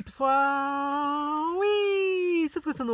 pessoal, e vocês gostando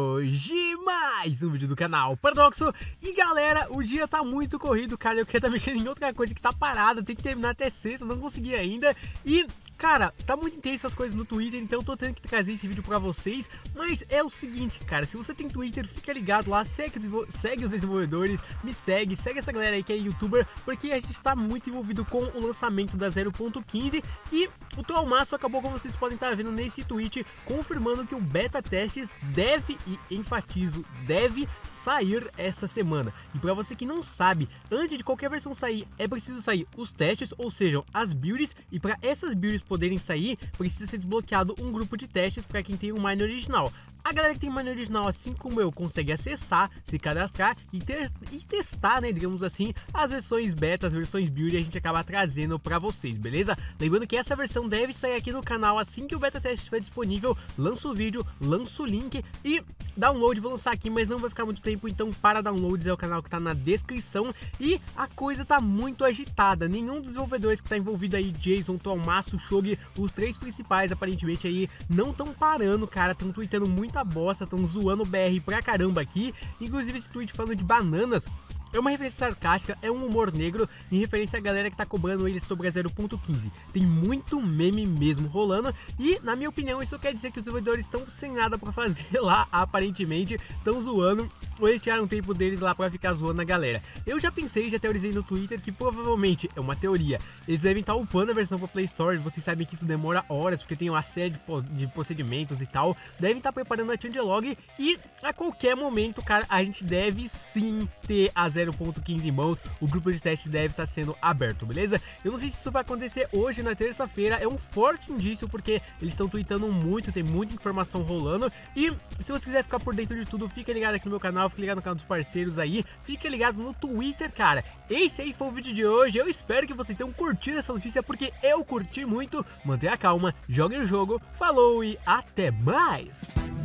hoje mais um vídeo do canal Paradoxo. E galera, o dia tá muito corrido, cara. Eu queria estar mexendo em outra coisa que tá parada, tem que terminar até sexta, não consegui ainda. E cara, tá muito intenso as coisas no Twitter, então eu tô tendo que trazer esse vídeo pra vocês. Mas é o seguinte, cara, se você tem Twitter, fica ligado lá, segue os desenvolvedores, me segue essa galera aí que é youtuber, porque a gente tá muito envolvido com o lançamento da 0.15 e o Trollmaço acabou, como vocês podem estar vendo nesse tweet, confirmando que o beta testes deve, e enfatizo, deve sair essa semana. E para você que não sabe, antes de qualquer versão sair, é preciso sair os testes, ou seja, as builds, e para essas builds poderem sair, precisa ser desbloqueado um grupo de testes para quem tem o Mine original. A galera que tem Mine original, assim como eu, consegue acessar, se cadastrar e testar, né, digamos assim, as versões beta, as versões build, e a gente acaba trazendo pra vocês, beleza? Lembrando que essa versão deve sair aqui no canal assim que o beta teste estiver disponível. Lanço o vídeo, lanço o link e download, vou lançar aqui, mas não vai ficar muito tempo, então para downloads é o canal que tá na descrição. E a coisa tá muito agitada, nenhum dos desenvolvedores que tá envolvido aí, Jason, Trollmaço, Shogi, os três principais aparentemente aí, não tão parando, cara, tão tweetando muita bosta, tão zoando o BR pra caramba aqui. Inclusive esse tweet falando de bananas é uma referência sarcástica, é um humor negro em referência à galera que tá cobrando eles sobre a 0.15. Tem muito meme mesmo rolando e, na minha opinião, isso quer dizer que os desenvolvedores estão sem nada pra fazer lá, aparentemente, estão zoando, ou eles tiraram o tempo deles lá pra ficar zoando a galera. Eu já pensei, já teorizei no Twitter que provavelmente, é uma teoria, eles devem estar upando a versão pra Play Store. Vocês sabem que isso demora horas, porque tem uma série de procedimentos e tal. Devem estar preparando a changelog e a qualquer momento, cara, a gente deve sim ter a 0.15 em mãos. O grupo de teste deve estar sendo aberto, beleza? Eu não sei se isso vai acontecer hoje, na terça-feira. É um forte indício, porque eles estão tweetando muito, tem muita informação rolando. E se você quiser ficar por dentro de tudo, fica ligado aqui no meu canal, fica ligado no canal dos parceiros aí, fica ligado no Twitter, cara. Esse aí foi o vídeo de hoje. Eu espero que vocês tenham curtido essa notícia, porque eu curti muito. Mantenha calma, jogue o jogo, falou e até mais!